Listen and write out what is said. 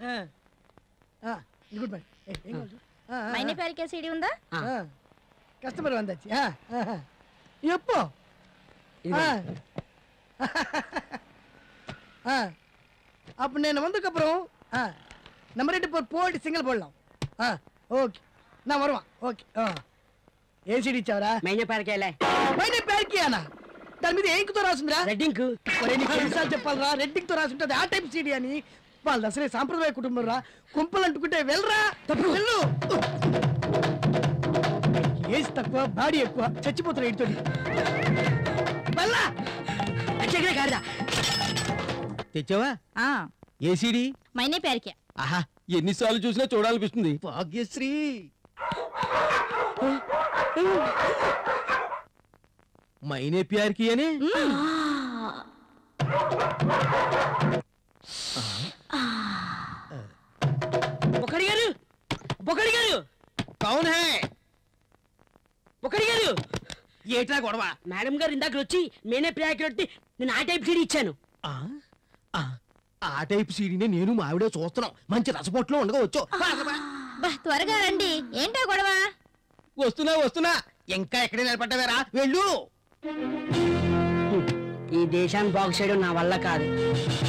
Good bye Maine Pyar Ke CD ఉందా? Customer వందచ్చి ఎప్పో அப்ப నేను வந்ததுக்கப்புறம் நம்ம ரெண்டு பேர் போட்டு சிங்கிள் போடலாம் ஓகே நான் வருவான் ఓకే ఏం సీడీ ఇచ్చావరా? మైనే ప్యార్ కేలే. మైనే ప్యార్ కియానా? దాని మీద ఏంకుతో రాసిందిరా? రెడ్ ఇంక్. నీకు ఎన్నిసార్లు చెప్పాలరా రెడ్ ఇంక్ తో రాసి ఉంటుంది ఆ టైప్ సీడీ అని. వాళ్ళది అసలే సాంప్రదాయ కుటుంబం రా. కుంపలు అంటుకుంటే వెళ్ళరా వెళ్ళు. ఏజ్ తక్కువ బాడీ ఎక్కువ చచ్చిపోతారు ఇంట్లో వెళ్ళా. తెచ్చావా? ఏ సీడీ? మైనే ప్యార్ కే. ఆహా ఎన్నిసార్లు చూసినా చూడాలనిపిస్తుంది. భాగ్యశ్రీ మైనే ప్యార్ కి అని బొక్కడి గారు, బొక్కడి గారు, కౌన్ హై? బొక్కడి గారు, ఏట్లా గొడవ? మేడం గారు ఇందాక వచ్చి మేనే ప్యార్ కి నేను ఆ టైప్ సీడీ ఇచ్చాను. ఆ టైప్ సీడీనే నేను మా ఆవిడ చూస్తున్నాం. మంచి రసపొట్లో ఉండగా వచ్చో. త్వరగా రండి. ఏంటో గొడవ? వస్తున్నా వస్తున్నా. ఇంకా ఎక్కడే నిలబడ్డావేరా? వెళ్ళు. ఈ దేశాన్ని బాగు చేయడం నా వల్ల కాదు.